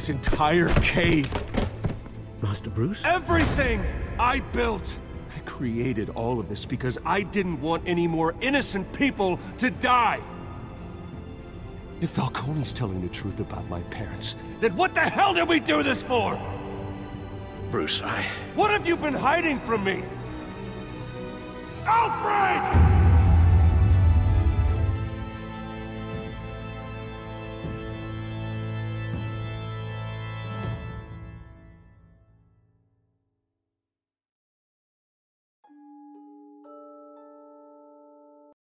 this entire cave. Master Bruce? Everything I built! I created all of this because I didn't want any more innocent people to die! If Falcone's telling the truth about my parents, then what the hell did we do this for? Bruce, What have you been hiding from me? Alfred!